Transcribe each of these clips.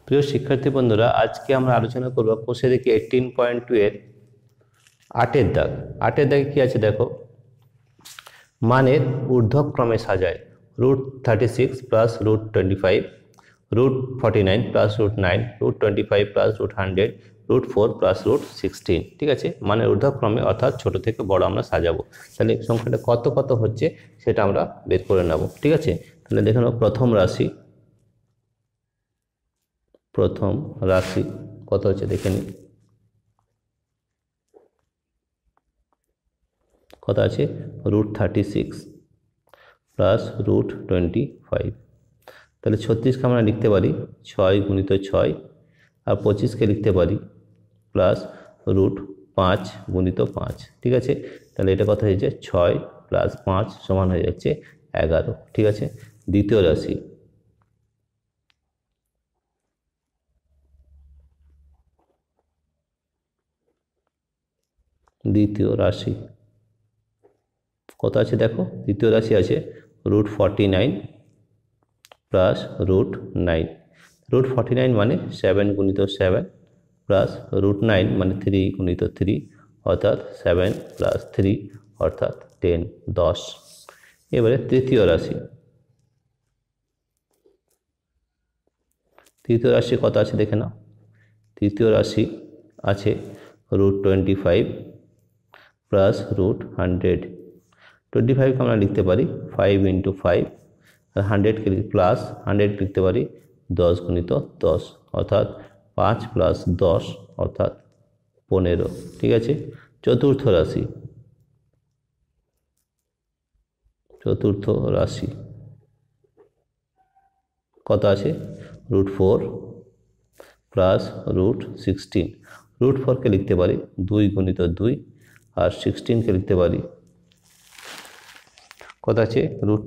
প্রিয় শিক্ষার্থী বন্ধুরা, আজকে আমরা আলোচনা করব কোষে দেখি 18.2 এর 8 দাগ। 8 দাগে কি আছে দেখো, মানের ঊর্ধ্বক্রমে সাজায় √36 প্লাস √25, √49 প্লাস √9, √25 প্লাস √100, √4 প্লাস √16। ঠিক আছে, মানের ঊর্ধ্বক্রমে অর্থাৎ ছোট থেকে বড় আমরা সাজাবো। তাহলে সংখ্যাটা কত কত হচ্ছে সেটা আমরা বের করে নেব। ঠিক আছে, তাহলে দেখে নাও প্রথম রাশি কত হচ্ছে দেখে নিই। কত আছে? √36 প্লাস √25। তাহলে 36কে আমরা লিখতে পারি 6 গুণিত 6, আর 25কে লিখতে পারি প্লাস √5 গুণিত 5। ঠিক আছে, তাহলে এটা কথা হয়েছে 6 প্লাস 5 সমান হয়ে যাচ্ছে 11। ঠিক আছে, দ্বিতীয় রাশি কত আছে দেখো, দ্বিতীয় রাশি আছে √49 প্লাস √9। √49 মানে 7 গুণিত 7 প্লাস √9 মানে 3 গুণিত 3 অর্থাৎ 7 প্লাস 3 অর্থাৎ 10, 10। এবারে তৃতীয় রাশি কত আছে দেখে নাও। তৃতীয় রাশি আছে √25 প্লাস √100। 25কে আমরা লিখতে পারি 5 × 5, আর 100কে প্লাস 100 লিখতে পারি 10 গুণিত 10 অর্থাৎ 5 প্লাস 10 অর্থাৎ 15। ঠিক আছে, চতুর্থ রাশি কত আছে? √4 প্লাস √16। √4কে লিখতে পারি 2 গুণিত 2, আর 16কে লিখতে পারি কত আছে?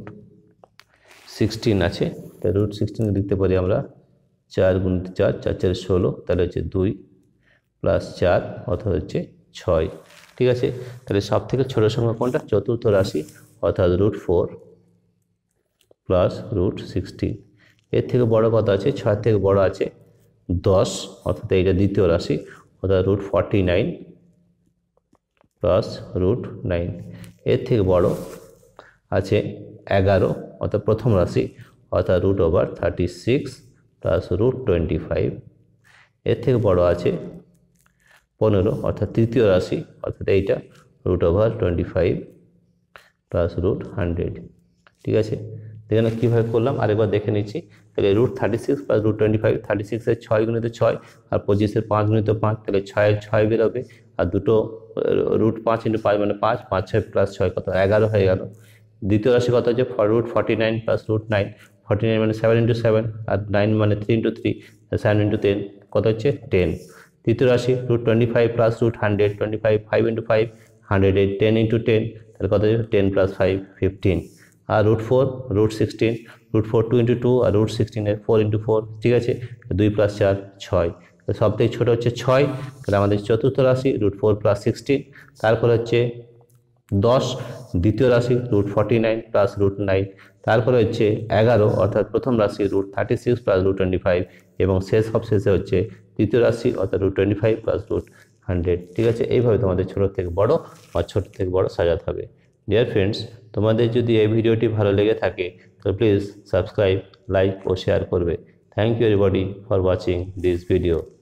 √16 আছে, তাই √16 লিখতে পারি আমরা 4 গুণিত 4, 4 4 16, তাহলে হচ্ছে 2 প্লাস 4 অর্থাৎ হচ্ছে 6। ঠিক আছে, তাহলে সব থেকে ছোট সংখ্যা কোনটা? চতুর্থ রাশি অর্থাৎ √4 প্লাস √16। এর থেকে বড় কত আছে? 6 থেকে বড় আছে 10 অর্থাৎ এইটা দ্বিতীয় রাশি অর্থাৎ √49 প্লাস √9। এর থেকে বড় আছে 11 অর্থাৎ প্রথম রাশি অর্থাৎ √36 প্লাস √25। এর থেকে বড় আছে 15 অর্থাৎ তৃতীয় রাশি অর্থাৎ এইটা √25 প্লাস √100। ঠিক আছে, দেখেন কীভাবে করলাম আরেকবার দেখে নিচ্ছি। তাহলে √36 প্লাস √25, 36-এর 6 গুণিত 6 আর 25-এর 5 গুণিত 5, তাহলে 6-এর 6 বেরোবে, আর দুটো √5 × 5 মানে 5, 5 6 প্লাস 6 কত? 11 হয়ে গেল। দ্বিতীয় রাশি কত হচ্ছে? √49 প্লাস √9, 49 মানে 7 × 7, আর 9 মানে 3 × 3, 7 × 10 কত হচ্ছে? 10। তৃতীয় রাশি √25 প্লাস √100, 25 5 × 5 100, 10 × 10, তাহলে কত হচ্ছে? 10 প্লাস 5 15। আর √4 √16, √4 2 × 2, আর √16 এর 4 × 4। ঠিক আছে, 2 প্লাস 4 6, সব থেকে ছোটো হচ্ছে 6। তাহলে আমাদের চতুর্থ রাশি √4 প্লাস 16, তারপর হচ্ছে 10 দ্বিতীয় রাশি √49 প্লাস √9, তারপরে হচ্ছে 11 অর্থাৎ প্রথম রাশি √36 প্লাস √25, এবং সবশেষে হচ্ছে তৃতীয় রাশি অর্থাৎ √25 প্লাস √100। ঠিক আছে, এইভাবে তোমাদের ছোট থেকে বড় আর ছোট থেকে বড় সাজাতে হবে। ডিয়ার ফ্রেন্ডস, তোমাদের যদি এই ভিডিওটি ভালো লেগে থাকে তো প্লিজ সাবস্ক্রাইব, লাইক ও শেয়ার করবে। Thank you everybody for watching this video.